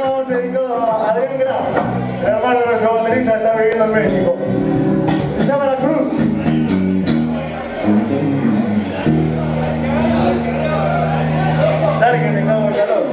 tema dedicado a Adrián Graf, el hermano de nuestro baterista que está viviendo en México. Se llama La Cruz. Dale que te cago el calor.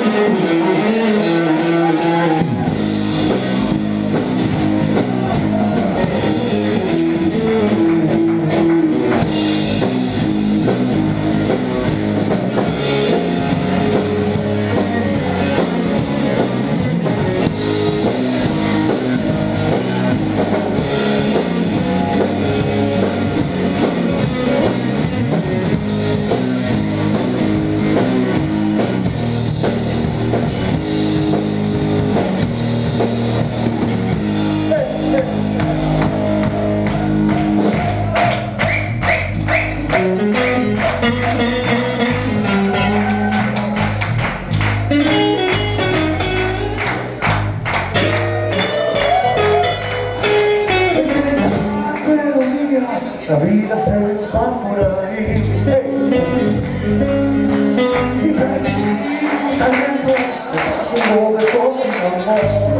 La vida se nos va por ahí, y perdimos aliento, como besos sin amor.